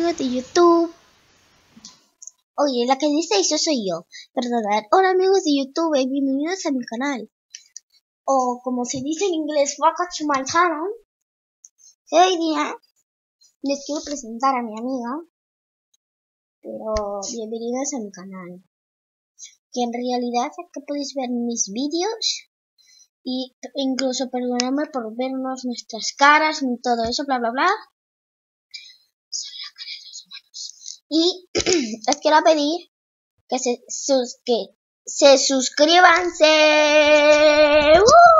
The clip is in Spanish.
amigos de YouTube. Oye, la que dice eso soy yo. Perdonad. Hola amigos de YouTube y bienvenidos a mi canal. O como se dice en inglés, welcome to my channel. Hoy día les quiero presentar a mi amiga. Pero bienvenidos a mi canal. Que en realidad aquí podéis ver mis vídeos. Y incluso perdonadme por vernos nuestras caras y todo eso, bla bla bla. Y les quiero pedir que se suscriban.